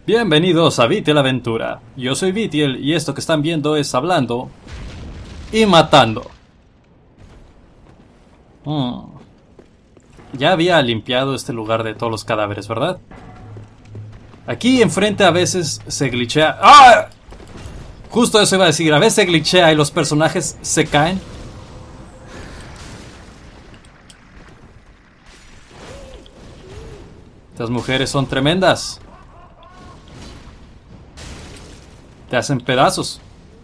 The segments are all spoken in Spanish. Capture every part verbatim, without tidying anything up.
Bienvenidos a Vitiel Aventura. Yo soy Vitiel y esto que están viendo es Hablando y Matando. Hmm. Ya había limpiado este lugar de todos los cadáveres, ¿verdad? Aquí enfrente a veces se glitchea. ¡Ah! Justo eso iba a decir. A veces se glitchea y los personajes se caen. Estas mujeres son tremendas. Te hacen pedazos.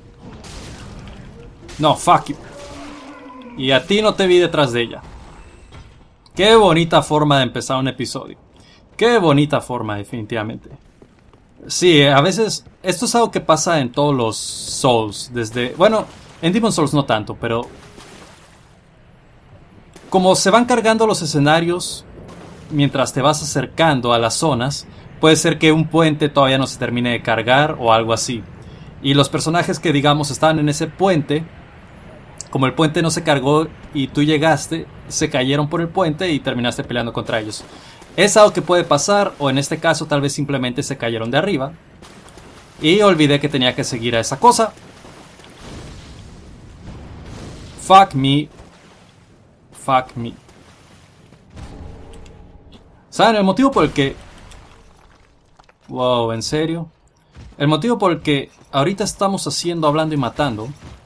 No, fuck you. Y a ti no te vi detrás de ella. Qué bonita forma de empezar un episodio. Qué bonita forma, definitivamente. Sí, a veces esto es algo que pasa en todos los Souls. Desde, bueno, en Demon's Souls no tanto, pero como se van cargando los escenarios mientras te vas acercando a las zonas, puede ser que un puente todavía no se termine de cargar o algo así. Y los personajes que digamos estaban en ese puente, como el puente no se cargó y tú llegaste, se cayeron por el puente y terminaste peleando contra ellos. Es algo que puede pasar, o en este caso tal vez simplemente se cayeron de arriba y olvidé que tenía que seguir a esa cosa. Fuck me. Fuck me. ¿Saben el motivo por el que... Wow, ¿en serio? El motivo por el que ahorita estamos haciendo Hablando y Matando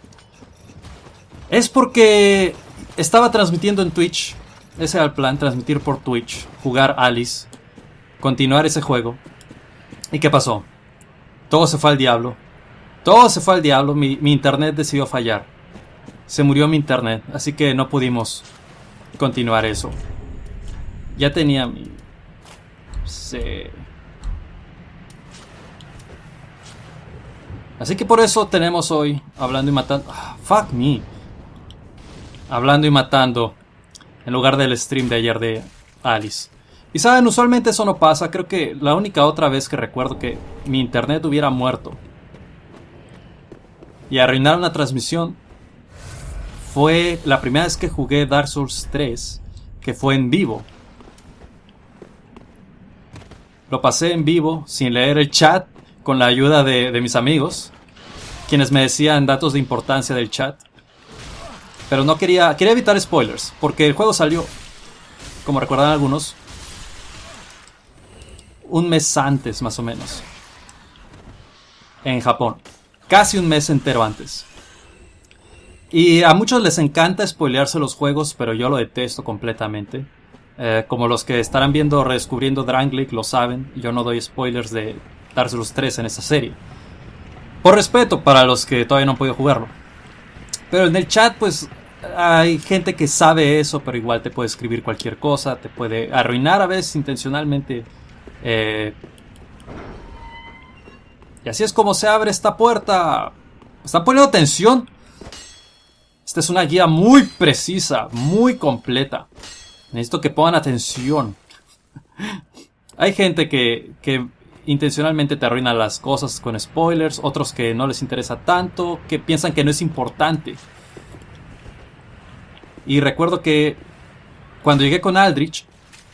es porque estaba transmitiendo en Twitch. Ese era el plan, transmitir por Twitch, jugar Alice, continuar ese juego. ¿Y qué pasó? Todo se fue al diablo. Todo se fue al diablo, mi, mi internet decidió fallar. Se murió mi internet, así que no pudimos continuar eso. Ya tenía mi... Sí. Así que por eso tenemos hoy Hablando y Matando... Ah, fuck me. Hablando y Matando en lugar del stream de ayer de Alice. Y saben, usualmente eso no pasa. Creo que la única otra vez que recuerdo que mi internet hubiera muerto y arruinaron la transmisión fue la primera vez que jugué Dark Souls tres, que fue en vivo. Lo pasé en vivo, sin leer el chat, con la ayuda de, de mis amigos, quienes me decían datos de importancia del chat. Pero no quería... Quería evitar spoilers, porque el juego salió, como recordarán algunos, un mes antes, más o menos, en Japón. Casi un mes entero antes. Y a muchos les encanta spoilearse los juegos, pero yo lo detesto completamente. Eh, como los que estarán viendo Redescubriendo Drangleic lo saben, yo no doy spoilers de Dark Souls tres en esta serie. Por respeto para los que todavía no han podido jugarlo. Pero en el chat pues hay gente que sabe eso, pero igual te puede escribir cualquier cosa, te puede arruinar a veces intencionalmente. Eh, y así es como se abre esta puerta. ¿Están poniendo atención? Esta es una guía muy precisa, muy completa. Necesito que pongan atención. Hay gente que, que intencionalmente te arruina las cosas con spoilers, otros que no les interesa tanto, que piensan que no es importante. Y recuerdo que cuando llegué con Aldrich...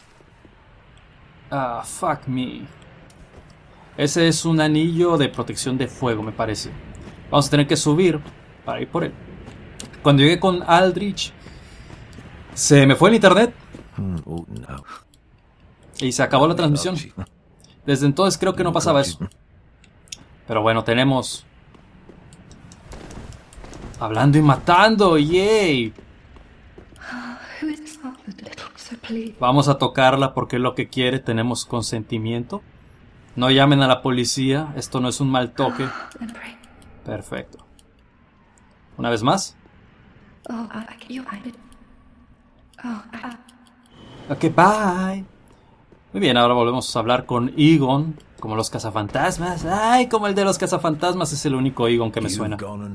Ah, fuck me. Ese es un anillo de protección de fuego, me parece. Vamos a tener que subir para ir por él. Cuando llegué con Aldrich, se me fue el internet y se acabó la transmisión. Desde entonces creo que no pasaba eso. Pero bueno, tenemos Hablando y Matando, yay. Vamos a tocarla porque es lo que quiere. Tenemos consentimiento. No llamen a la policía. Esto no es un mal toque. Perfecto. Una vez más. Ok, bye. Muy bien, ahora volvemos a hablar con Egon, como los cazafantasmas. Ay, como el de los cazafantasmas es el único Egon que me suena.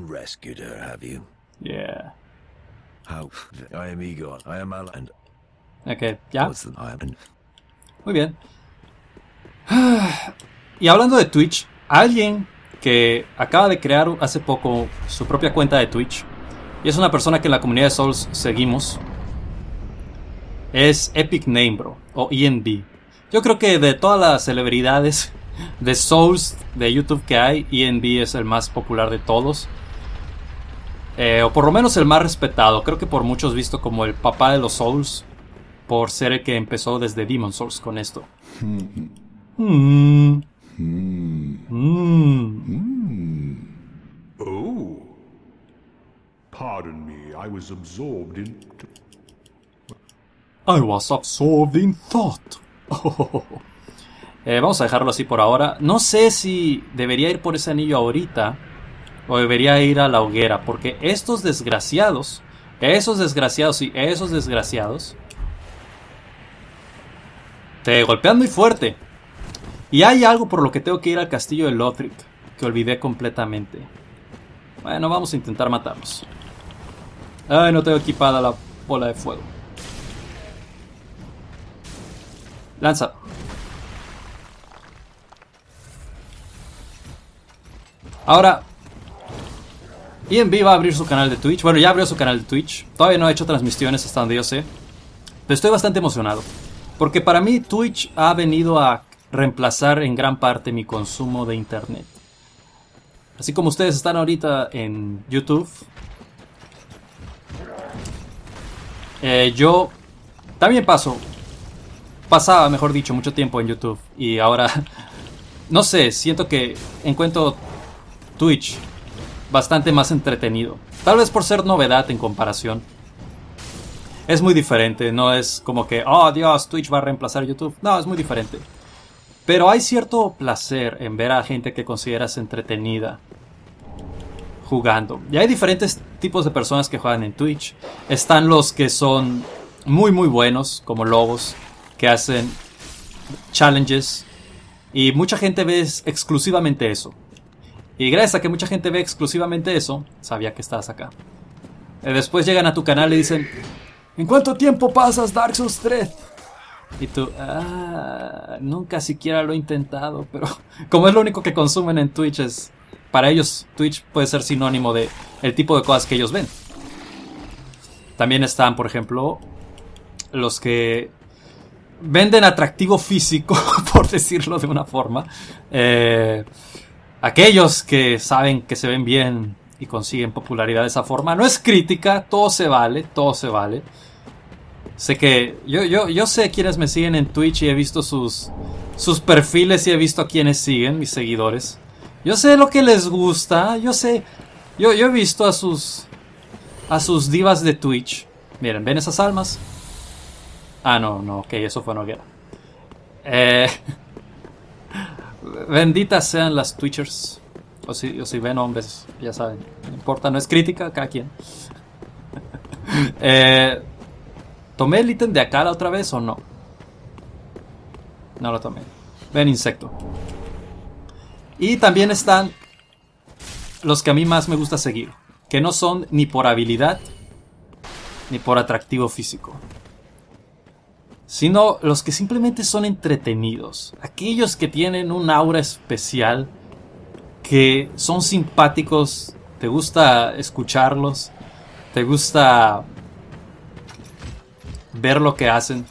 Yeah. I am Egon. I am Alan. Ok, ya. Muy bien. Y hablando de Twitch, alguien que acaba de crear hace poco su propia cuenta de Twitch, y es una persona que en la comunidad de Souls seguimos, es Epic Name Bro, o E N B. Yo creo que de todas las celebridades de Souls de YouTube que hay, E N B es el más popular de todos. Eh, o por lo menos el más respetado. Creo que por muchos visto como el papá de los Souls, por ser el que empezó desde Demon's Souls con esto. Mm. Mm. Oh. Pardon me, I was absorbed in... I was absorbed in thought. eh, vamos a dejarlo así por ahora. No sé si debería ir por ese anillo ahorita o debería ir a la hoguera, porque estos desgraciados, esos desgraciados y esos desgraciados te golpean muy fuerte. Y hay algo por lo que tengo que ir al castillo de Lothric, que olvidé completamente. Bueno, vamos a intentar matarlos. Ay, no tengo equipada la bola de fuego. Lanza. Ahora, E N B va a abrir su canal de Twitch. Bueno, ya abrió su canal de Twitch. Todavía no ha hecho transmisiones hasta donde yo sé. Pero estoy bastante emocionado. Porque para mí Twitch ha venido a reemplazar en gran parte mi consumo de internet. Así como ustedes están ahorita en YouTube, eh, yo también paso, pasaba, mejor dicho, mucho tiempo en YouTube. Y ahora, no sé, siento que encuentro Twitch bastante más entretenido. Tal vez por ser novedad en comparación. Es muy diferente, no es como que, oh Dios, Twitch va a reemplazar YouTube. No, es muy diferente. Pero hay cierto placer en ver a gente que consideras entretenida jugando. Y hay diferentes tipos de personas que juegan en Twitch. Están los que son muy muy buenos, como lobos, que hacen challenges. Y mucha gente ve exclusivamente eso. Y gracias a que mucha gente ve exclusivamente eso, sabía que estabas acá. Y después llegan a tu canal y dicen, ¿en cuánto tiempo pasas Dark Souls tres? Y tú, ah, nunca siquiera lo he intentado, pero como es lo único que consumen en Twitch, es, para ellos Twitch puede ser sinónimo de el tipo de cosas que ellos ven. También están, por ejemplo, los que venden atractivo físico, por decirlo de una forma. Eh, aquellos que saben que se ven bien y consiguen popularidad de esa forma. No es crítica, todo se vale, todo se vale. Sé que yo, yo, yo sé quiénes me siguen en Twitch y he visto sus, sus perfiles y he visto a quienes siguen, mis seguidores. Yo sé lo que les gusta, yo sé, yo, yo he visto a sus, a sus divas de Twitch. Miren, ¿ven esas almas? Ah, no, no, ok, eso fue una hoguera. Eh, benditas sean las Twitchers. O si, o si ven hombres, ya saben, no importa, no es crítica, cada quien. eh... ¿Tomé el ítem de acá la otra vez o no? No lo tomé. Ven, insecto. Y también están los que a mí más me gusta seguir, que no son ni por habilidad ni por atractivo físico, sino los que simplemente son entretenidos. Aquellos que tienen un aura especial, que son simpáticos, te gusta escucharlos, te gusta ver lo que hacen.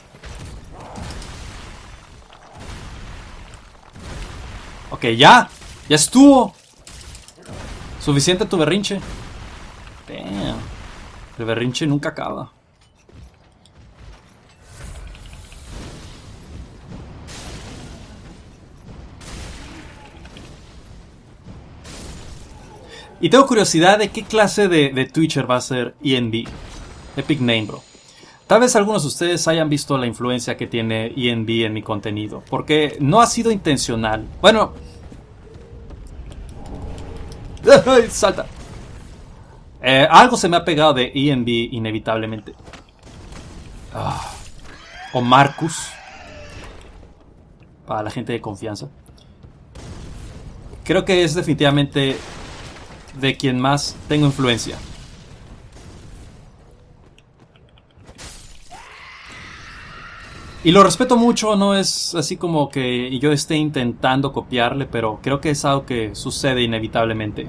Ok, ya. Ya estuvo. Suficiente tu berrinche. Damn. El berrinche nunca acaba. Y tengo curiosidad de qué clase de, de Twitcher va a ser E N B. Epic Name, bro. Tal vez algunos de ustedes hayan visto la influencia que tiene E N B en mi contenido, porque no ha sido intencional. Bueno, ¡ay, salta! Eh, algo se me ha pegado de E N B inevitablemente. Ah. O Marcus, para la gente de confianza. Creo que es definitivamente de quien más tengo influencia. Y lo respeto mucho, no es así como que yo esté intentando copiarle, pero creo que es algo que sucede inevitablemente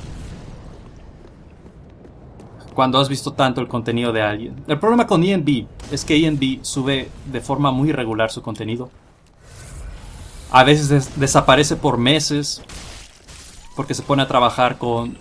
cuando has visto tanto el contenido de alguien. El problema con E N B es que E N B sube de forma muy irregular su contenido. A veces des desaparece por meses porque se pone a trabajar con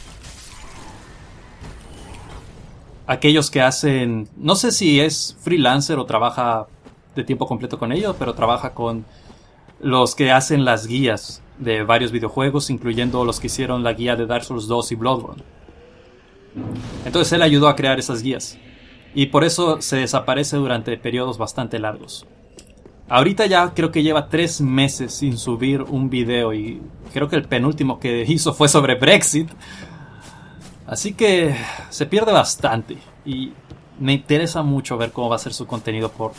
aquellos que hacen, no sé si es freelancer o trabaja de tiempo completo con ellos, pero trabaja con los que hacen las guías de varios videojuegos, incluyendo los que hicieron la guía de Dark Souls dos y Bloodborne. Entonces él ayudó a crear esas guías y por eso se desaparece durante periodos bastante largos. Ahorita ya creo que lleva tres meses sin subir un video y creo que el penúltimo que hizo fue sobre Brexit. Así que se pierde bastante y me interesa mucho ver cómo va a ser su contenido por,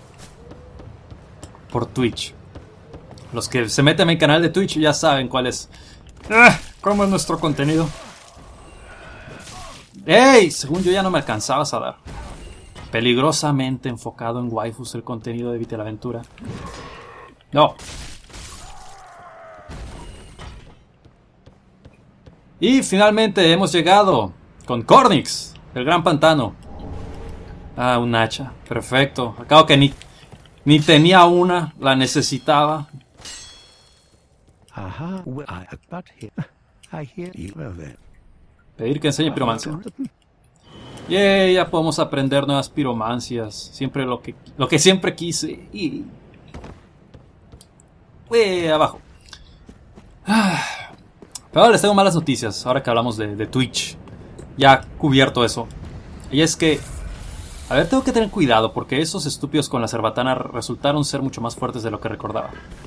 por Twitch. Los que se meten en mi canal de Twitch ya saben cuál es. ¡Ah! ¿Cómo es nuestro contenido? ¡Ey! Según yo ya no me alcanzabas a dar. Peligrosamente enfocado en waifus el contenido de Vite la Aventura. No. Y finalmente hemos llegado con Cornix, el gran pantano. Ah, un hacha. Perfecto. Acabo que ni, ni tenía una, la necesitaba. Aha. Well, I, but here, I hear you of it. Pedir que enseñe piromancia. Yay, ya podemos aprender nuevas piromancias. Siempre lo que, lo que siempre quise. Y... Uy, abajo. Ah. Pero les tengo malas noticias ahora que hablamos de, de Twitch. Ya cubierto eso. Y es que... A ver, tengo que tener cuidado porque esos estúpidos con la cerbatana resultaron ser mucho más fuertes de lo que recordaba.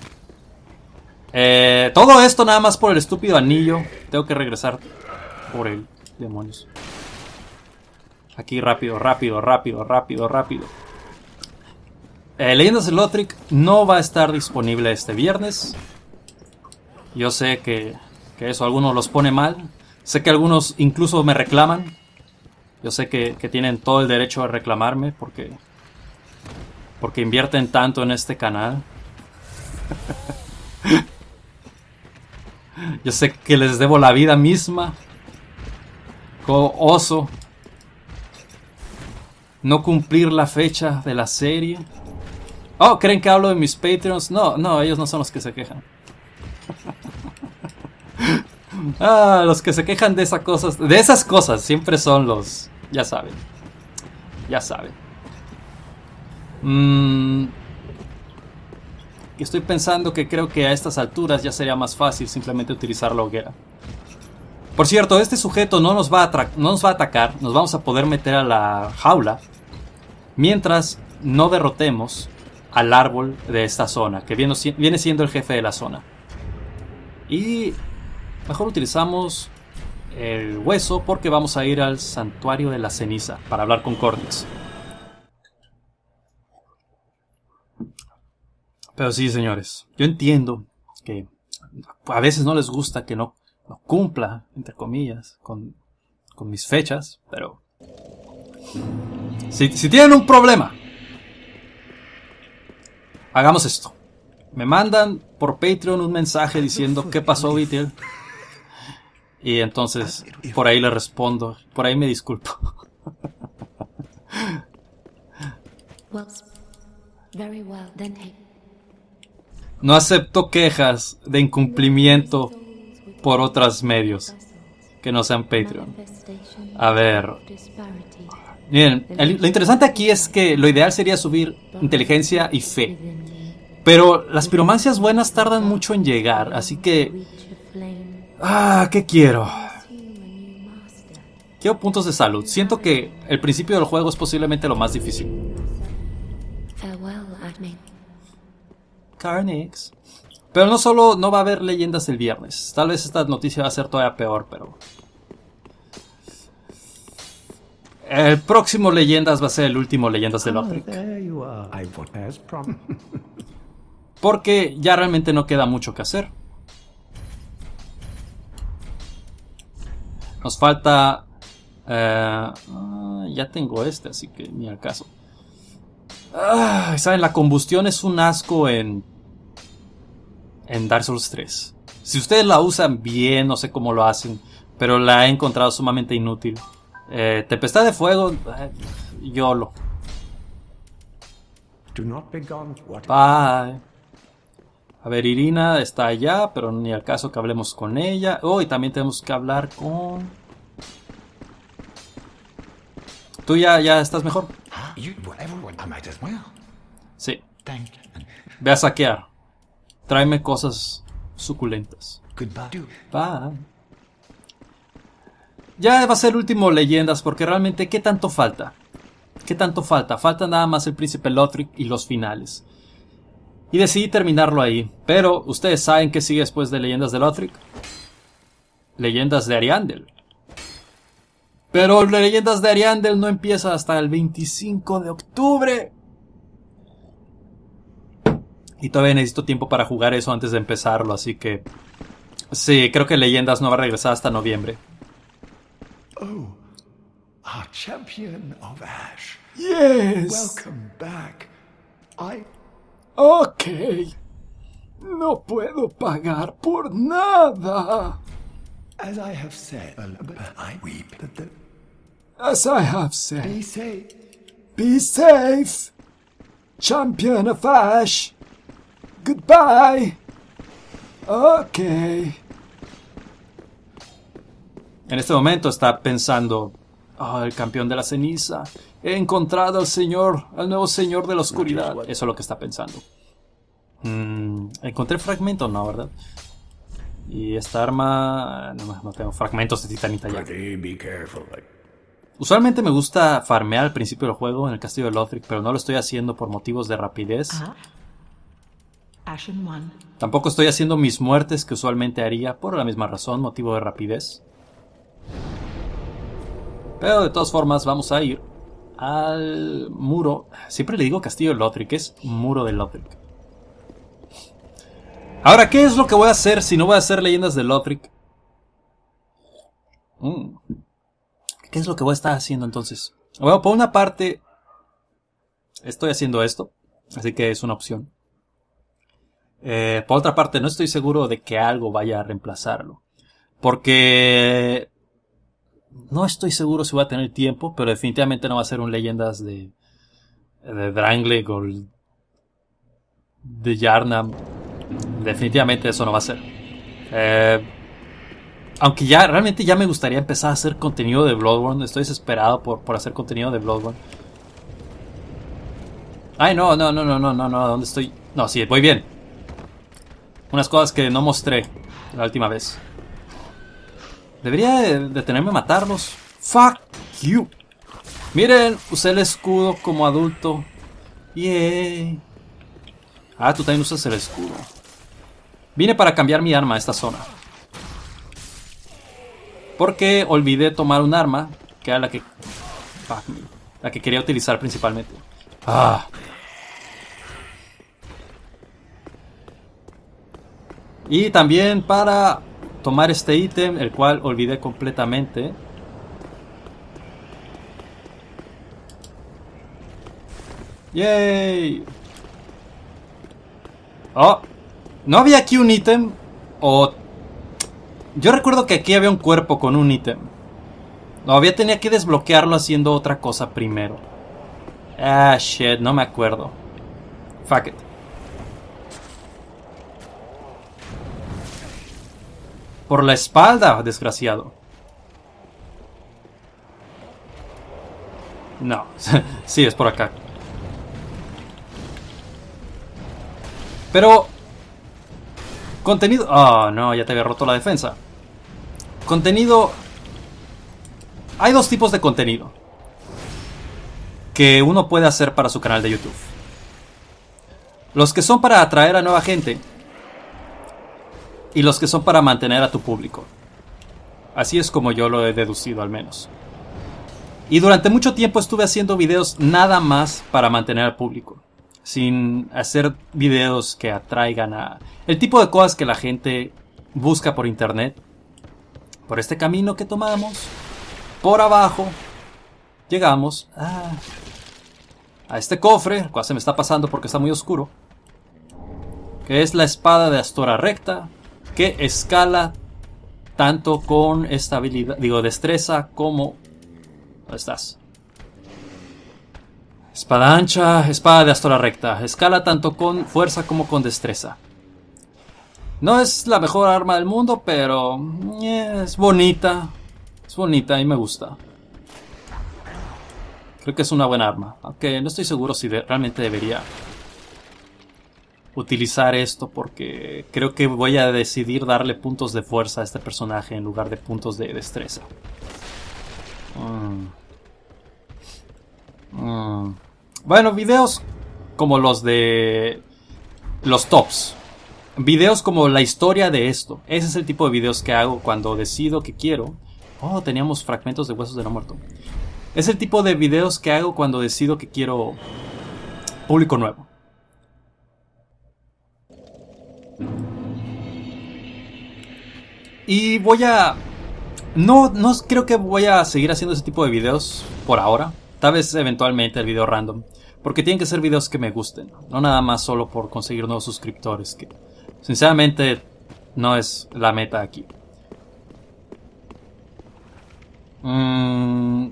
Eh, todo esto nada más por el estúpido anillo. Tengo que regresar por él. Demonios. Aquí rápido, rápido, rápido, rápido, rápido. Eh, Leyendas de Lothric no va a estar disponible este viernes. Yo sé que, que eso a algunos los pone mal. Sé que algunos incluso me reclaman. Yo sé que, que tienen todo el derecho a reclamarme porque, porque invierten tanto en este canal. Yo sé que les debo la vida misma. Como oso no cumplir la fecha de la serie. Oh, ¿creen que hablo de mis Patreons? No, no, ellos no son los que se quejan. Ah, los que se quejan de esas cosas, de esas cosas siempre son los, ya saben, ya saben. Mm, estoy pensando que creo que a estas alturas ya sería más fácil simplemente utilizar la hoguera. Por cierto, este sujeto no nos va a, no nos va a atacar, nos vamos a poder meter a la jaula mientras no derrotemos al árbol de esta zona, que viene, viene siendo el jefe de la zona. Y mejor utilizamos el hueso porque vamos a ir al santuario de la ceniza para hablar con Cornix. Pero sí, señores, yo entiendo que a veces no les gusta que no, no cumpla, entre comillas, con, con mis fechas, pero si, si tienen un problema, hagamos esto. Me mandan por Patreon un mensaje diciendo ¿qué pasó, Vitel? Y entonces por ahí le respondo, por ahí me disculpo. No acepto quejas de incumplimiento por otros medios que no sean Patreon. A ver. Miren, el, lo interesante aquí es que lo ideal sería subir inteligencia y fe. Pero las piromancias buenas tardan mucho en llegar, así que... Ah, ¿qué quiero? Quiero puntos de salud. Siento que el principio del juego es posiblemente lo más difícil. Carnix. Pero no solo no va a haber leyendas el viernes. Tal vez esta noticia va a ser todavía peor, pero... El próximo Leyendas va a ser el último Leyendas de Lothric. Porque ya realmente no queda mucho que hacer. Nos falta... Uh, uh, ya tengo este, así que ni al caso. Uh, ¿Saben? La combustión es un asco en... En Dark Souls tres. Si ustedes la usan bien, no sé cómo lo hacen, pero la he encontrado sumamente inútil. Eh, Tempestad de Fuego, eh, YOLO. Bye. A ver, Irina está allá, pero ni al caso que hablemos con ella. Oh, y también tenemos que hablar con... ¿Tú ya, ya estás mejor? You, well, everyone, I might as well. Sí. Thank you. Ve a saquear. Tráeme cosas suculentas. Goodbye. Bye. Ya va a ser el último Leyendas, porque realmente, ¿qué tanto falta? ¿Qué tanto falta? Falta nada más el Príncipe Lothric y los finales. Y decidí terminarlo ahí. Pero, ¿ustedes saben qué sigue después de Leyendas de Lothric? Leyendas de Ariandel. Pero Leyendas de Ariandel no empieza hasta el veinticinco de octubre. Y todavía necesito tiempo para jugar eso antes de empezarlo, así que... Sí, creo que Leyendas no va a regresar hasta noviembre. Oh, our champion of Ash. Yes. Welcome back. I... Ok. No puedo pagar por nada. As I have said, but I weep that the... As I have said. Be safe. Be safe. Champion of Ash. Goodbye. Ok. En este momento está pensando, oh, el campeón de la ceniza. He encontrado al señor, al nuevo señor de la oscuridad. Eso es lo que está pensando. Mm, encontré fragmentos, no, ¿verdad? Y esta arma... No, no tengo fragmentos de titanita ya. Be careful. Usualmente me gusta farmear al principio del juego en el castillo de Lothric, pero no lo estoy haciendo por motivos de rapidez. Ah. Ashen One. Tampoco estoy haciendo mis muertes que usualmente haría por la misma razón, motivo de rapidez. Pero de todas formas vamos a ir al muro. Siempre le digo castillo de Lothric, es muro de Lothric. Ahora, ¿qué es lo que voy a hacer si no voy a hacer Leyendas de Lothric? Mm. ¿Qué es lo que voy a estar haciendo entonces? Bueno, por una parte estoy haciendo esto, así que es una opción. Eh, por otra parte, no estoy seguro de que algo vaya a reemplazarlo. Porque no estoy seguro si voy a tener tiempo, pero definitivamente no va a ser un Leyendas de, de Drangleic o de Yharnam. Definitivamente eso no va a ser. Eh, aunque ya, realmente ya me gustaría empezar a hacer contenido de Bloodborne. Estoy desesperado por, por hacer contenido de Bloodborne. Ay, no, no, no, no, no, no, no, ¿dónde estoy? No, sí, voy bien. Unas cosas que no mostré la última vez. Debería detenerme a matarlos. Fuck you. Miren, usé el escudo como adulto. Yay. Ah, tú también usas el escudo. Vine para cambiar mi arma a esta zona. Porque olvidé tomar un arma, que era la que... Fuck me, la que quería utilizar principalmente. Ah. Y también para tomar este ítem, el cual olvidé completamente. ¡Yay! Oh, ¿no había aquí un ítem? O... Yo recuerdo que aquí había un cuerpo con un ítem. No, había tenía que desbloquearlo haciendo otra cosa primero. Ah, shit, no me acuerdo. Fuck it. Por la espalda, desgraciado. No, sí, es por acá. Pero... Contenido... Oh, no, ya te había roto la defensa. Contenido... Hay dos tipos de contenido que uno puede hacer para su canal de YouTube. Los que son para atraer a nueva gente y los que son para mantener a tu público. Así es como yo lo he deducido, al menos. Y durante mucho tiempo estuve haciendo videos nada más para mantener al público, sin hacer videos que atraigan a... el tipo de cosas que la gente busca por internet. Por este camino que tomamos, por abajo, llegamos a, a este cofre, el cual se me está pasando porque está muy oscuro, que es la espada de Astora Recta, que escala tanto con estabilidad, digo, destreza como... ¿Dónde estás? Espada ancha, espada de Astora Recta. Escala tanto con fuerza como con destreza. No es la mejor arma del mundo, pero eh, es bonita. Es bonita y me gusta. Creo que es una buena arma. Aunque no estoy seguro si de, realmente debería utilizar esto, porque creo que voy a decidir darle puntos de fuerza a este personaje en lugar de puntos de destreza. Mm. Mm. Bueno, videos como los de los tops. Videos como la historia de esto. Ese es el tipo de videos que hago cuando decido que quiero. Oh, teníamos fragmentos de huesos de no muerto. Es el tipo de videos que hago cuando decido que quiero público nuevo. Y voy a... No, no creo que voy a seguir haciendo ese tipo de videos por ahora. Tal vez eventualmente el video random. Porque tienen que ser videos que me gusten. No nada más solo por conseguir nuevos suscriptores. Que sinceramente no es la meta aquí. Mm,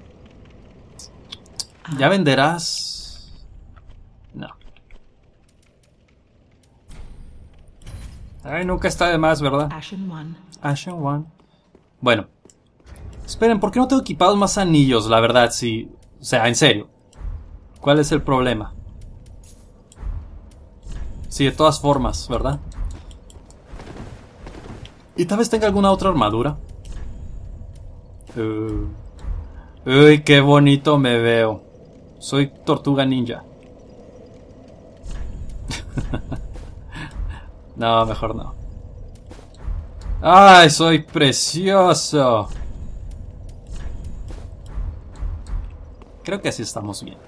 ¿Ya venderás? No. Ay, nunca está de más, ¿verdad? Ashen One. Ashen One. Bueno. Esperen, ¿por qué no tengo equipados más anillos? La verdad, sí. O sea, en serio. ¿Cuál es el problema? Sí, de todas formas, ¿verdad? Y tal vez tenga alguna otra armadura. Uh, uy, qué bonito me veo. Soy tortuga ninja. No, mejor no. ¡Ay, soy precioso! Creo que así estamos bien.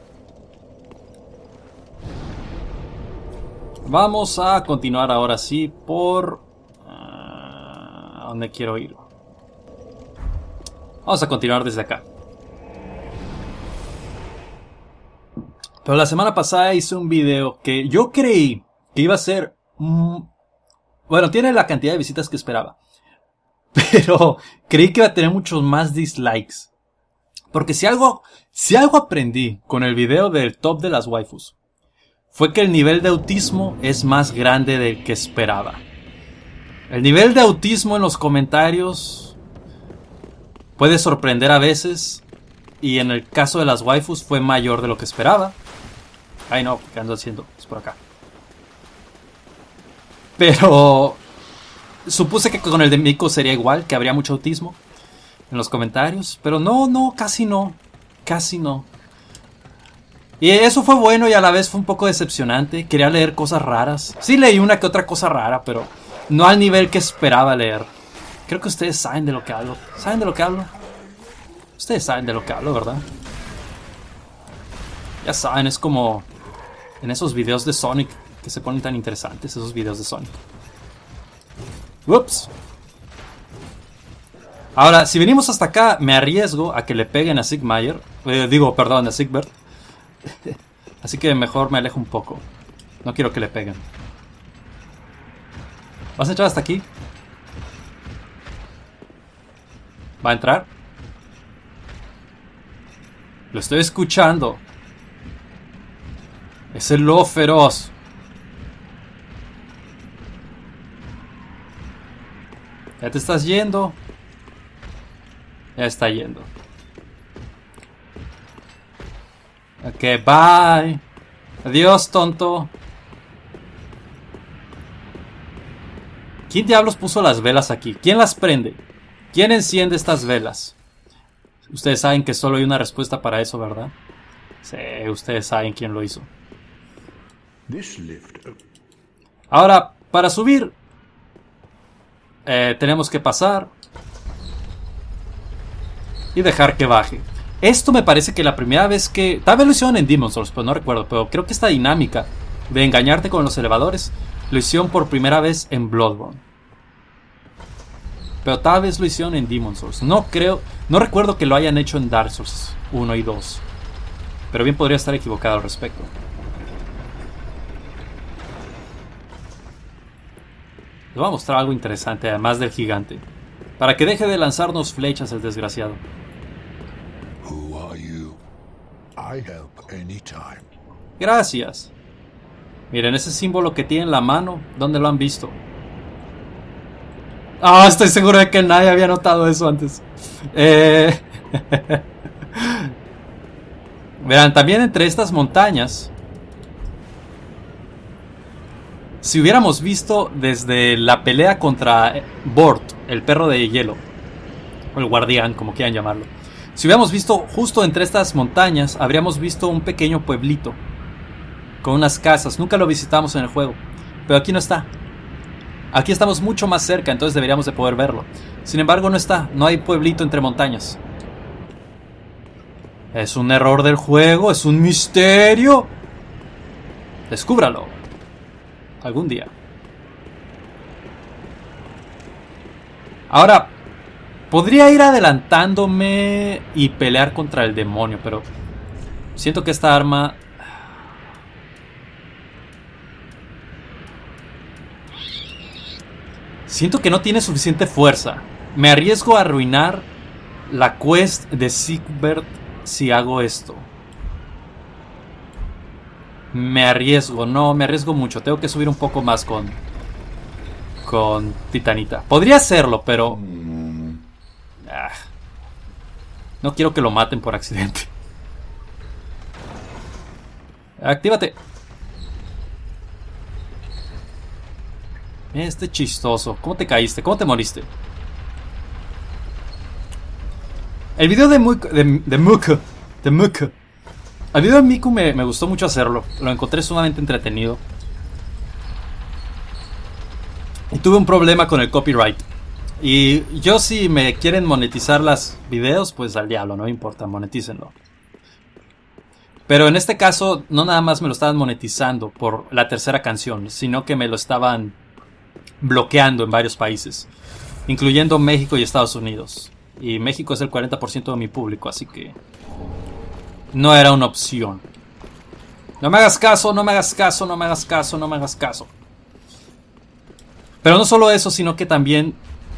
Vamos a continuar ahora sí por... Uh, ¿a dónde quiero ir? Vamos a continuar desde acá. Pero la semana pasada hice un video que yo creí que iba a ser... Mm, bueno, tiene la cantidad de visitas que esperaba. Pero creí que iba a tener muchos más dislikes. Porque si algo, si algo aprendí con el video del top de las waifus, fue que el nivel de autismo es más grande del que esperaba. El nivel de autismo en los comentarios puede sorprender a veces. Y en el caso de las waifus fue mayor de lo que esperaba. Ay no, ¿qué ando haciendo? Es por acá. Pero supuse que con el de Miko sería igual, que habría mucho autismo en los comentarios. Pero no, no, casi no. Casi no. Y eso fue bueno y a la vez fue un poco decepcionante. Quería leer cosas raras. Sí leí una que otra cosa rara, pero no al nivel que esperaba leer. Creo que ustedes saben de lo que hablo. ¿Saben de lo que hablo? Ustedes saben de lo que hablo, ¿verdad? Ya saben, es como en esos videos de Sonic que se ponen tan interesantes, esos videos de Sonic. Ups. Ahora, si venimos hasta acá, me arriesgo a que le peguen a Sigmaier. Eh, digo, perdón, a Sigbert. Así que mejor me alejo un poco. No quiero que le peguen. ¿Vas a entrar hasta aquí? ¿Va a entrar? Lo estoy escuchando. Es el lobo feroz. Ya te estás yendo. Ya está yendo. Ok, bye. Adiós, tonto. ¿Quién diablos puso las velas aquí? ¿Quién las prende? ¿Quién enciende estas velas? Ustedes saben que solo hay una respuesta para eso, ¿verdad? Sí, ustedes saben quién lo hizo. This lift. Ahora, para subir, eh, tenemos que pasar y dejar que baje. Esto me parece que la primera vez que... Tal vez lo hicieron en Demon's Souls, pero no recuerdo. Pero creo que esta dinámica de engañarte con los elevadores lo hicieron por primera vez en Bloodborne. Pero tal vez lo hicieron en Demon's Souls. No creo... No recuerdo que lo hayan hecho en Dark Souls uno y dos. Pero bien podría estar equivocado al respecto. Les voy a mostrar algo interesante, además del gigante. Para que deje de lanzarnos flechas el desgraciado. Who are you? I help anytime. Gracias. Miren ese símbolo que tiene en la mano. ¿Dónde lo han visto? Ah, estoy seguro de que nadie había notado eso antes. Eh... Verán, también entre estas montañas, si hubiéramos visto desde la pelea contra Bort, el perro de hielo, o el guardián, como quieran llamarlo, si hubiéramos visto justo entre estas montañas, habríamos visto un pequeño pueblito con unas casas. Nunca lo visitamos en el juego, pero aquí no está. Aquí estamos mucho más cerca, entonces deberíamos de poder verlo. Sin embargo, no está. No hay pueblito entre montañas. Es un error del juego, es un misterio. Descúbralo algún día. Ahora, podría ir adelantándome y pelear contra el demonio, pero siento que esta arma... Siento que no tiene suficiente fuerza. Me arriesgo a arruinar la quest de Siegbert si hago esto. Me arriesgo, no, me arriesgo mucho. Tengo que subir un poco más con Con Titanita. Podría hacerlo, pero ah, no quiero que lo maten por accidente. Actívate. Este chistoso. ¿Cómo te caíste? ¿Cómo te moriste? El video de Muku, de, de Muku, de Muku. El video de Miku me, me gustó mucho hacerlo. Lo encontré sumamente entretenido. Y tuve un problema con el copyright. Y yo, si me quieren monetizar los videos, pues al diablo, no me importa, monetícenlo. Pero en este caso, no nada más me lo estaban monetizando por la tercera canción, sino que me lo estaban bloqueando en varios países, incluyendo México y Estados Unidos. Y México es el cuarenta por ciento de mi público, así que no era una opción. No me hagas caso, no me hagas caso, no me hagas caso, no me hagas caso. Pero no solo eso, sino que también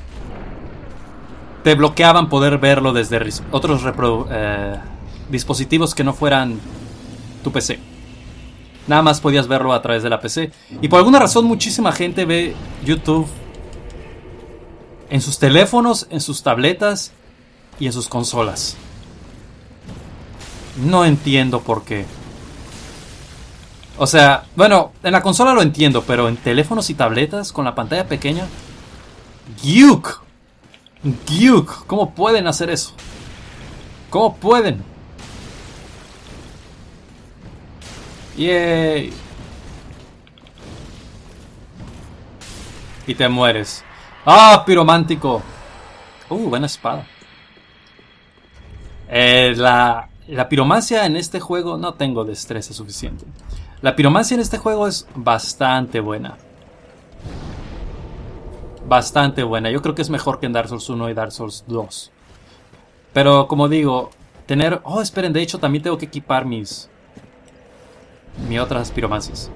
te bloqueaban poder verlo desde otros eh, dispositivos que no fueran tu P C. Nada más podías verlo a través de la P C. Y por alguna razón muchísima gente ve YouTube en sus teléfonos, en sus tabletas y en sus consolas. No entiendo por qué. O sea, bueno, en la consola lo entiendo, pero en teléfonos y tabletas con la pantalla pequeña. ¡Gyuk! ¡Gyuk! ¿Cómo pueden hacer eso? ¿Cómo pueden? ¡Yay! Y te mueres. ¡Ah, piromántico! Uh, buena espada. Eh, la, la piromancia en este juego... No tengo destreza suficiente. La piromancia en este juego es bastante buena. Bastante buena. Yo creo que es mejor que en Dark Souls uno y Dark Souls dos. Pero como digo, tener... Oh, esperen, de hecho también tengo que equipar mis... mis otras piromancias.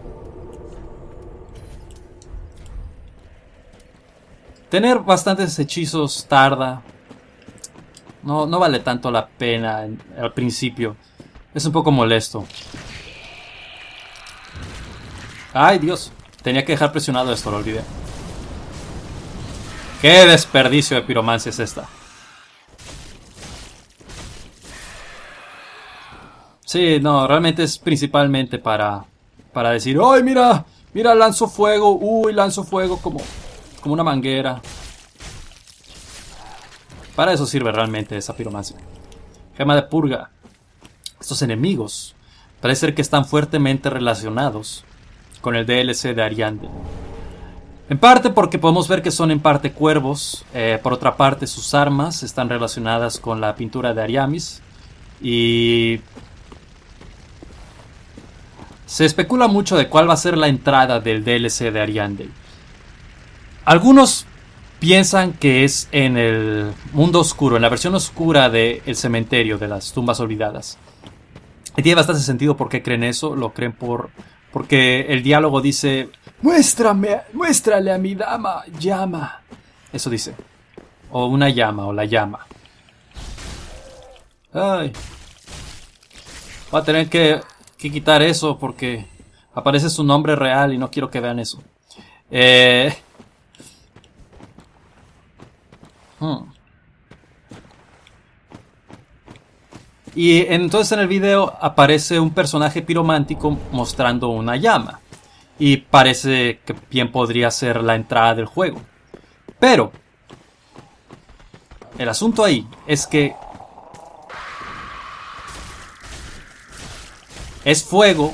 Tener bastantes hechizos tarda. No, no vale tanto la pena en, al principio. Es un poco molesto. Ay, Dios. Tenía que dejar presionado esto, lo olvidé. Qué desperdicio de piromancia es esta. Sí, no, realmente es principalmente para... Para decir, ¡ay, mira! Mira, lanzo fuego. Uy, lanzo fuego como... Como una manguera. Para eso sirve realmente esa piromancia. Gema de purga. Estos enemigos parece ser que están fuertemente relacionados con el D L C de Ariandel. En parte porque podemos ver que son en parte cuervos. Eh, por otra parte, sus armas están relacionadas con la pintura de Ariamis. Y se especula mucho de cuál va a ser la entrada del D L C de Ariandel. Algunos piensan que es en el mundo oscuro, en la versión oscura del cementerio de las tumbas olvidadas. Y tiene bastante sentido por qué creen eso. Lo creen por porque el diálogo dice: Muéstrame, muéstrale a mi dama llama. Eso dice. O una llama, o la llama. Ay. Voy a tener que, que quitar eso porque aparece su nombre real y no quiero que vean eso. Eh... Y entonces en el video aparece un personaje piromántico mostrando una llama. Y parece que bien podría ser la entrada del juego. Pero el asunto ahí es que es fuego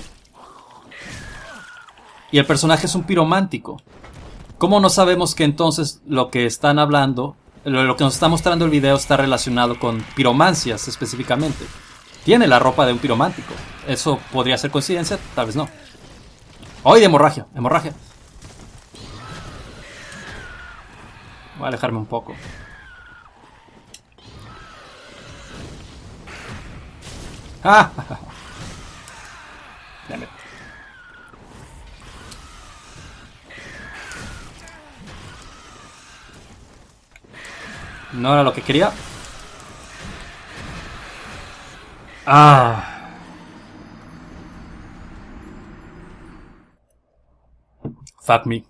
y el personaje es un piromántico. ¿Cómo no sabemos que entonces lo que están hablando, lo que nos está mostrando el video está relacionado con piromancias específicamente? Tiene la ropa de un piromántico. ¿Eso podría ser coincidencia? Tal vez no. ¡Ay, de hemorragia! ¡Hemorragia! Voy a alejarme un poco. ¡Ah! Damn it. No era lo que quería. Ah. Fuck me.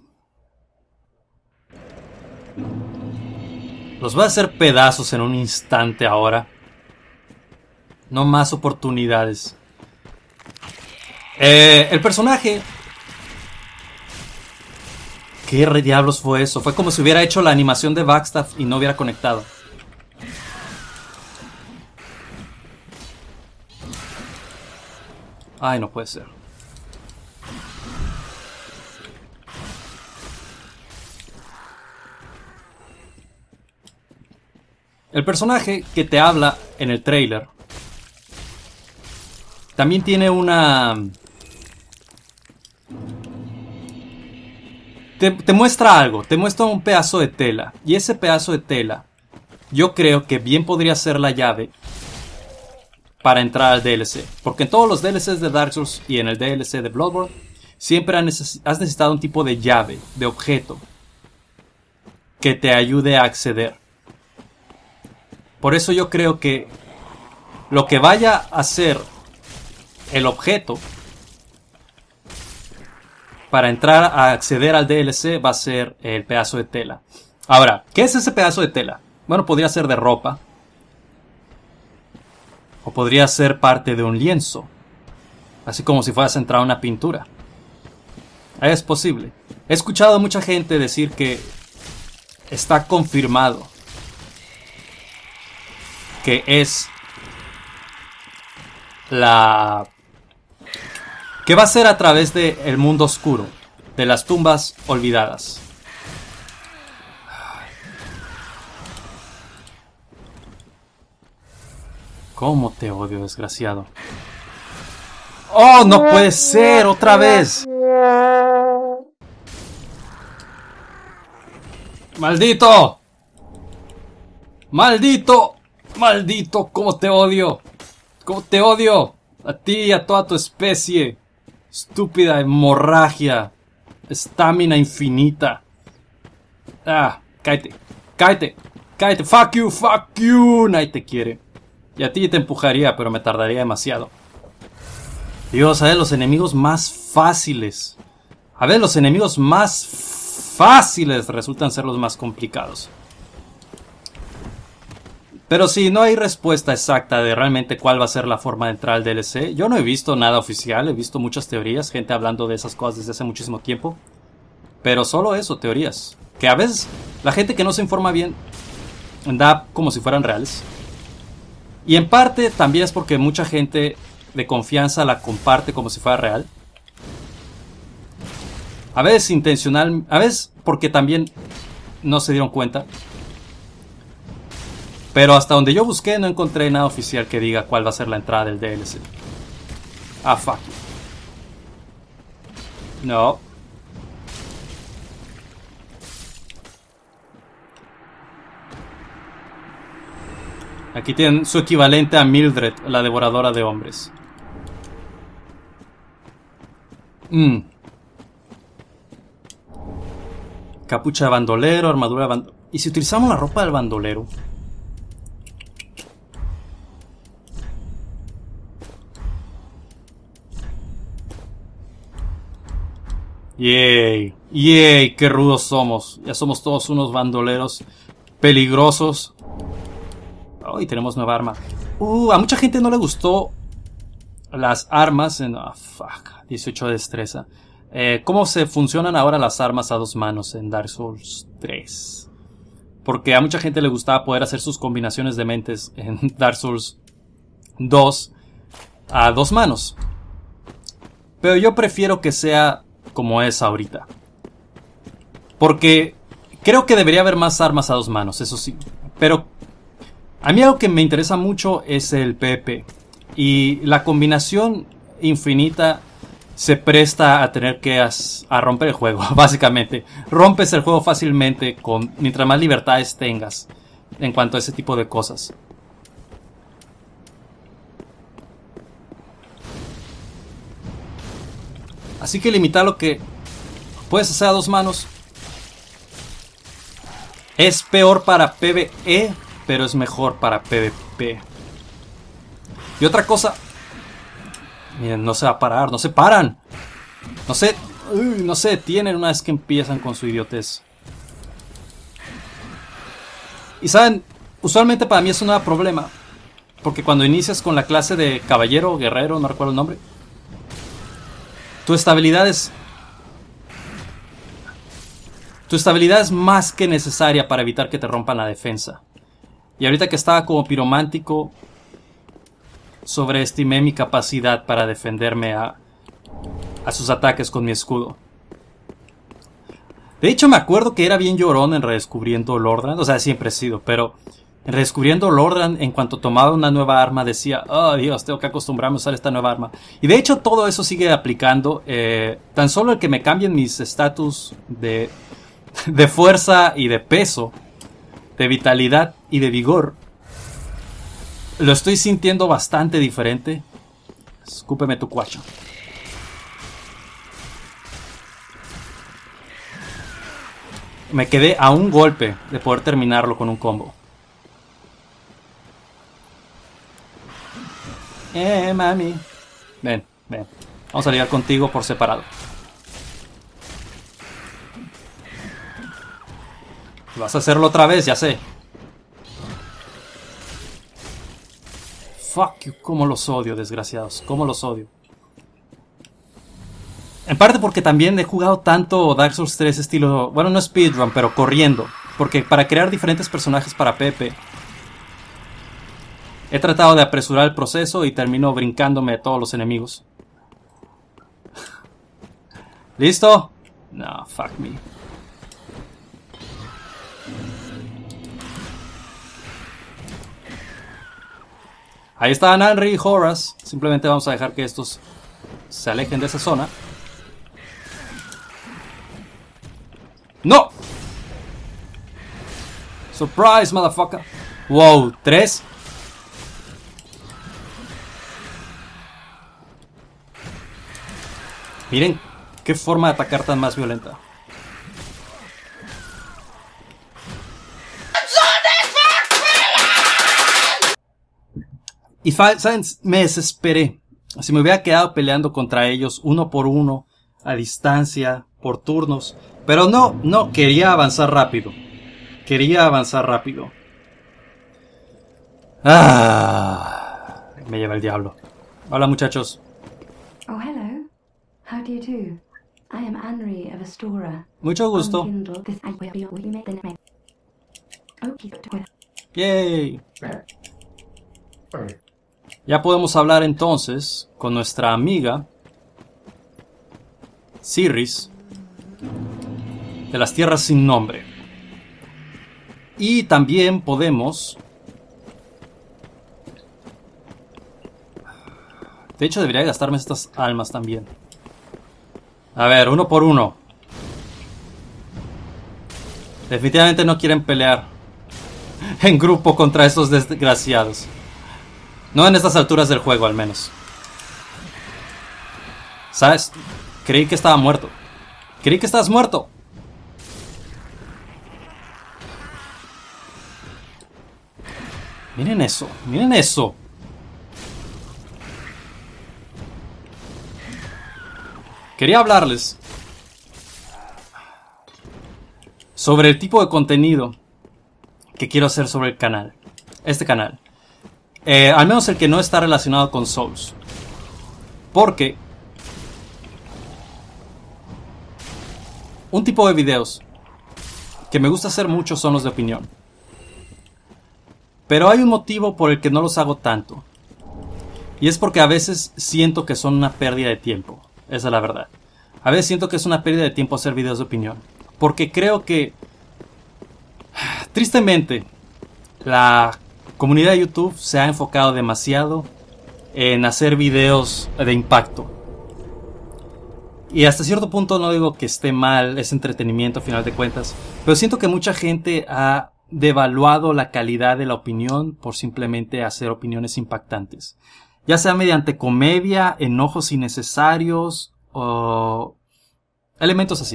Los voy a hacer pedazos en un instante ahora. No más oportunidades. Eh, el personaje... ¿Qué re diablos fue eso? Fue como si hubiera hecho la animación de Backstaff y no hubiera conectado. Ay, no puede ser. El personaje que te habla en el trailer también tiene una... Te, te muestra algo, te muestra un pedazo de tela. Y ese pedazo de tela, yo creo que bien podría ser la llave para entrar al D L C. Porque en todos los D L Cs de Dark Souls y en el D L C de Bloodborne, siempre has necesitado un tipo de llave, de objeto, que te ayude a acceder. Por eso yo creo que lo que vaya a ser el objeto para entrar a acceder al D L C va a ser el pedazo de tela. Ahora, ¿qué es ese pedazo de tela? Bueno, podría ser de ropa. O podría ser parte de un lienzo. Así como si fueras a entrar a una pintura. Es posible. He escuchado a mucha gente decir que está confirmado que es la... que va a ser a través del mundo oscuro, de las tumbas olvidadas. ¿Cómo te odio, desgraciado? ¡Oh, no puede ser! ¡Otra vez! ¡Maldito! ¡Maldito! ¡Maldito! ¿Cómo te odio? ¿Cómo te odio? A ti y a toda tu especie. Estúpida hemorragia. Estamina infinita. Ah, cállate. Cállate. Cállate. Fuck you, fuck you. Nadie te quiere. Y a ti te empujaría, pero me tardaría demasiado. Dios, a ver, los enemigos más fáciles. A ver, los enemigos más fáciles resultan ser los más complicados. Pero sí, no hay respuesta exacta de realmente cuál va a ser la forma de entrar al D L C. Yo no he visto nada oficial, he visto muchas teorías, gente hablando de esas cosas desde hace muchísimo tiempo. Pero solo eso, teorías. Que a veces la gente que no se informa bien da como si fueran reales. Y en parte también es porque mucha gente de confianza la comparte como si fuera real. A veces intencional, a veces porque también no se dieron cuenta. Pero hasta donde yo busqué no encontré nada oficial que diga cuál va a ser la entrada del D L C. Ah, fuck. No. Aquí tienen su equivalente a Mildred, la devoradora de hombres. Mm. Capucha de bandolero, armadura de bandolero. ¿Y si utilizamos la ropa del bandolero? Yay, yay, qué rudos somos. Ya somos todos unos bandoleros peligrosos. Oh, y tenemos nueva arma. Uh, a mucha gente no le gustó las armas en... Oh, fuck. dieciocho de destreza. Eh, ¿Cómo se funcionan ahora las armas a dos manos en Dark Souls tres? Porque a mucha gente le gustaba poder hacer sus combinaciones de mentes en Dark Souls dos a dos manos. Pero yo prefiero que sea como es ahorita. Porque creo que debería haber más armas a dos manos, eso sí. Pero a mí algo que me interesa mucho es el PvP. Y la combinación infinita se presta a tener que as, a romper el juego, básicamente. Rompes el juego fácilmente con mientras más libertades tengas en cuanto a ese tipo de cosas. Así que limitar lo que puedes hacer a dos manos. Es peor para PvE, pero es mejor para PvP. Y otra cosa... Miren, no se va a parar, no se paran. No se... Uy, no se detienen una vez que empiezan con su idiotez. Y saben, usualmente para mí eso no da problema. Porque cuando inicias con la clase de caballero, guerrero, no recuerdo el nombre, tu estabilidad es... Tu estabilidad es más que necesaria para evitar que te rompan la defensa. Y ahorita que estaba como piromántico, sobreestimé mi capacidad para defenderme a, a sus ataques con mi escudo. De hecho, me acuerdo que era bien llorón en Redescubriendo Lordaeron. O sea, siempre he sido, pero en Redescubriendo Lordaeron, en cuanto tomaba una nueva arma, decía, oh Dios, tengo que acostumbrarme a usar esta nueva arma. Y de hecho, todo eso sigue aplicando. Eh, tan solo el que me cambien mis estatus de, de fuerza y de peso, de vitalidad y de vigor, lo estoy sintiendo bastante diferente. Escúpeme tu cuacho. Me quedé a un golpe de poder terminarlo con un combo. Eh, mami. Ven, ven. Vamos a lidiar contigo por separado. Vas a hacerlo otra vez, ya sé. Fuck you, cómo los odio, desgraciados. Cómo los odio. En parte porque también he jugado tanto Dark Souls tres estilo... Bueno, no speedrun, pero corriendo. Porque para crear diferentes personajes para PvP, he tratado de apresurar el proceso y termino brincándome a todos los enemigos. ¿Listo? No, fuck me. Ahí están Henry y Horace. Simplemente vamos a dejar que estos se alejen de esa zona. ¡No! Surprise, motherfucker. Wow, tres. Miren qué forma de atacar tan más violenta. Y ¿saben? Me desesperé. Si me hubiera quedado peleando contra ellos uno por uno, a distancia, por turnos. Pero no, no, quería avanzar rápido. Quería avanzar rápido. Ah, me lleva el diablo. Hola, muchachos. Oh, hello. How do you do? I am Anri of Astora. Mucho gusto. Yay. Ya podemos hablar entonces con nuestra amiga Cirris de las Tierras Sin Nombre. Y también podemos... De hecho debería gastarme estas almas también. A ver, uno por uno. Definitivamente no quieren pelear en grupo contra estos desgraciados. No en estas alturas del juego, al menos. ¿Sabes? Creí que estaba muerto. Creí que estabas muerto. Miren eso, miren eso. Quería hablarles sobre el tipo de contenido que quiero hacer sobre el canal. Este canal. Eh, al menos el que no está relacionado con Souls. Porque un tipo de videos que me gusta hacer mucho son los de opinión. Pero hay un motivo por el que no los hago tanto. Y es porque a veces siento que son una pérdida de tiempo. Esa es la verdad. A veces siento que es una pérdida de tiempo hacer videos de opinión. Porque creo que, tristemente, la comunidad de YouTube se ha enfocado demasiado en hacer videos de impacto. Y hasta cierto punto no digo que esté mal, es entretenimiento a final de cuentas. Pero siento que mucha gente ha devaluado la calidad de la opinión por simplemente hacer opiniones impactantes. Ya sea mediante comedia, enojos innecesarios o elementos así.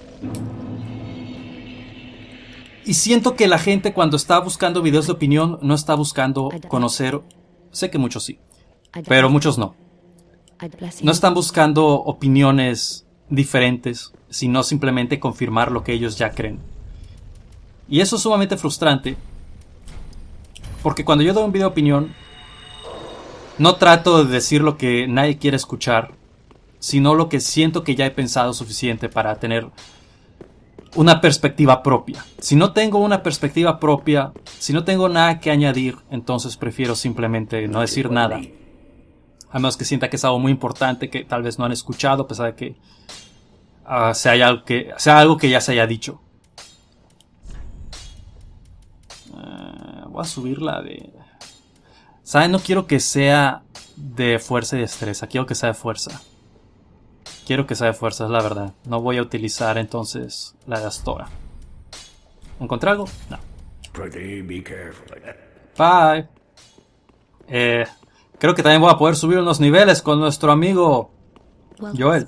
Y siento que la gente cuando está buscando videos de opinión no está buscando conocer, sé que muchos sí, pero muchos no. No están buscando opiniones diferentes, sino simplemente confirmar lo que ellos ya creen. Y eso es sumamente frustrante, porque cuando yo doy un video de opinión, no trato de decir lo que nadie quiere escuchar, sino lo que siento que ya he pensado suficiente para tener una perspectiva propia. Si no tengo una perspectiva propia, si no tengo nada que añadir, entonces prefiero simplemente no decir nada. A menos que sienta que es algo muy importante que tal vez no han escuchado, a pesar de que, uh, sea, algo que sea algo que ya se haya dicho. Uh, voy a subirla de... ¿Saben? No quiero que sea de fuerza y destreza. Quiero que sea de fuerza. Quiero que sea de fuerza, es la verdad. No voy a utilizar entonces la de Astora. ¿Encontré algo? No. Bye. Eh, creo que también voy a poder subir unos niveles con nuestro amigo Joel.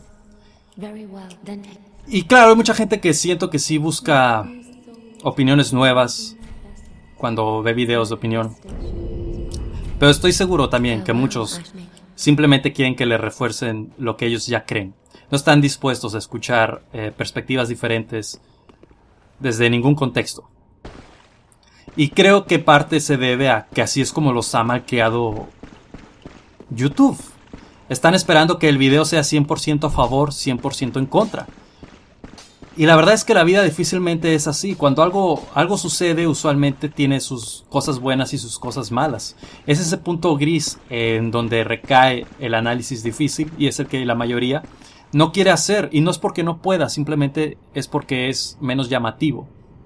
Y claro, hay mucha gente que siento que sí busca opiniones nuevas cuando ve videos de opinión. Pero estoy seguro también que muchos simplemente quieren que le refuercen lo que ellos ya creen. No están dispuestos a escuchar eh, perspectivas diferentes desde ningún contexto. Y creo que parte se debe a que así es como los ha malcriado YouTube. Están esperando que el video sea cien por ciento a favor, cien por ciento en contra. Y la verdad es que la vida difícilmente es así. Cuando algo, algo sucede, usualmente tiene sus cosas buenas y sus cosas malas. Es ese punto gris en donde recae el análisis difícil y es el que la mayoría no quiere hacer. Y no es porque no pueda, simplemente es porque es menos llamativo.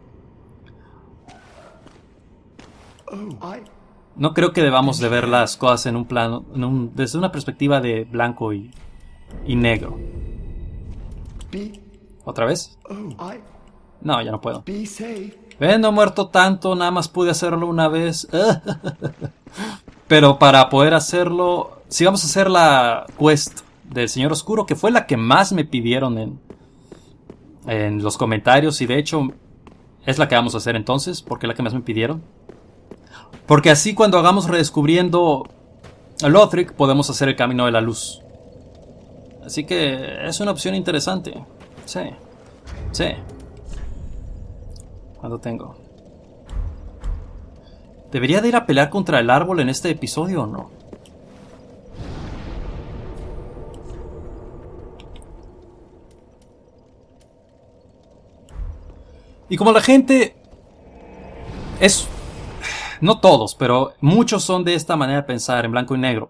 No creo que debamos de ver las cosas en un plano, en un, desde una perspectiva de blanco y, y negro. ¿Otra vez? No, ya no puedo. Ven, no he muerto tanto, nada más pude hacerlo una vez. Pero para poder hacerlo, si vamos a hacer la quest del Señor Oscuro, que fue la que más me pidieron en, en los comentarios, y de hecho es la que vamos a hacer entonces, porque es la que más me pidieron. Porque así cuando hagamos redescubriendo a Lothric, podemos hacer el camino de la luz. Así que es una opción interesante. Sí, sí. ¿Cuánto tengo? ¿Debería de ir a pelear contra el árbol en este episodio o no? Y como la gente es... No todos, pero muchos son de esta manera de pensar, en blanco y negro.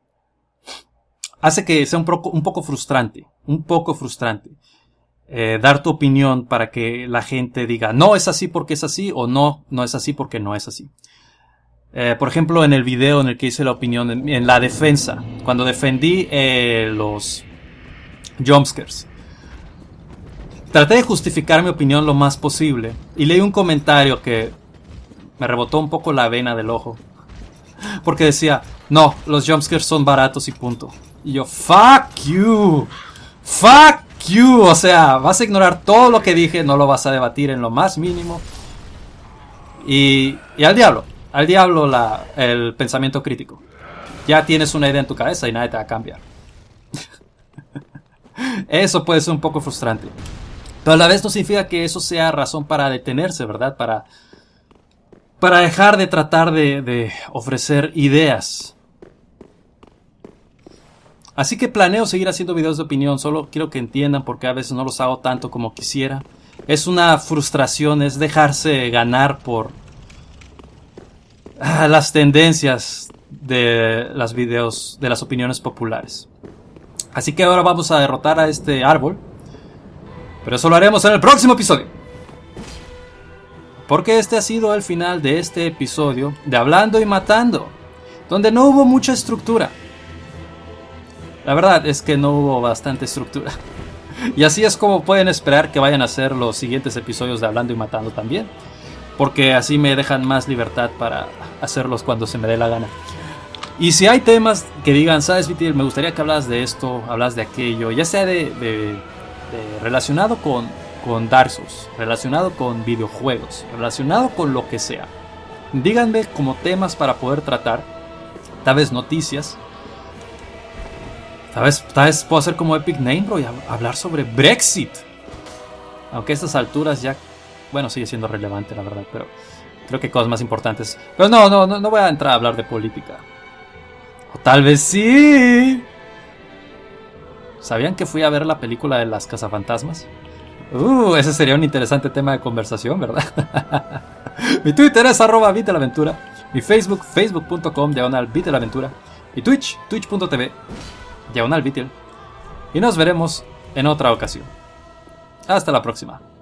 Hace que sea un poco, un poco frustrante, un poco frustrante. Eh, dar tu opinión para que la gente diga no es así porque es así o no, no es así porque no es así. Eh, por ejemplo, en el video en el que hice la opinión en, en la defensa, cuando defendí eh, los jumpscares, traté de justificar mi opinión lo más posible y leí un comentario que me rebotó un poco la vena del ojo, porque decía no, los jumpscares son baratos y punto. Y yo, fuck you, fuck you, o sea, vas a ignorar todo lo que dije, no lo vas a debatir en lo más mínimo. Y, y al diablo, al diablo la, el pensamiento crítico. Ya tienes una idea en tu cabeza y nadie te va a cambiar. Eso puede ser un poco frustrante. Pero a la vez no significa que eso sea razón para detenerse, ¿verdad? Para, para dejar de tratar de, de ofrecer ideas. Así que planeo seguir haciendo videos de opinión, solo quiero que entiendan porque a veces no los hago tanto como quisiera. Es una frustración, es dejarse ganar por ah, las tendencias de las videos, de las opiniones populares. Así que ahora vamos a derrotar a este árbol, pero eso lo haremos en el próximo episodio. Porque este ha sido el final de este episodio de Hablando y Matando, donde no hubo mucha estructura. La verdad es que no hubo bastante estructura. Y así es como pueden esperar que vayan a ser los siguientes episodios de Hablando y Matando también. Porque así me dejan más libertad para hacerlos cuando se me dé la gana. Y si hay temas que digan, ¿sabes, Vitil? Me gustaría que hablas de esto, hablas de aquello. Ya sea de, de, de relacionado con, con Dark Souls, relacionado con videojuegos, relacionado con lo que sea. Díganme como temas para poder tratar. Tal vez noticias. Tal vez, tal vez puedo hacer como Epic Name, bro, y hablar sobre Brexit. Aunque a estas alturas ya, bueno, sigue siendo relevante, la verdad, pero creo que hay cosas más importantes. Pero no, no, no, no voy a entrar a hablar de política. O tal vez sí. ¿Sabían que fui a ver la película de las cazafantasmas? Uh, ese sería un interesante tema de conversación, ¿verdad? Mi Twitter es arroba vitelaventura. Mi Facebook, facebook punto com, diagonal vitelaventura. Mi Twitch, twitch punto tv. Diagonal Vitil. Y nos veremos en otra ocasión. Hasta la próxima.